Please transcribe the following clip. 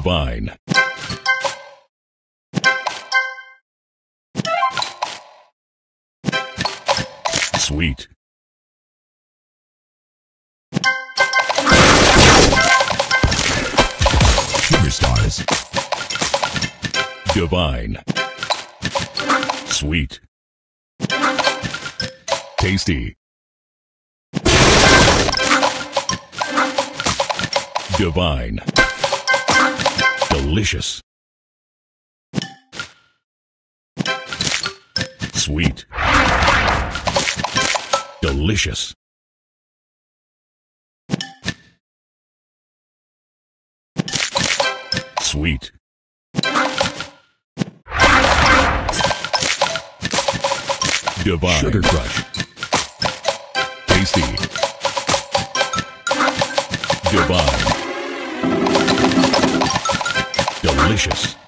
Divine. Sweet. Sugar stars. Divine. Sweet. Tasty. Divine. Delicious. Sweet. Delicious. Sweet. Divine. Sugar Crush. Tasty. Divine. Delicious.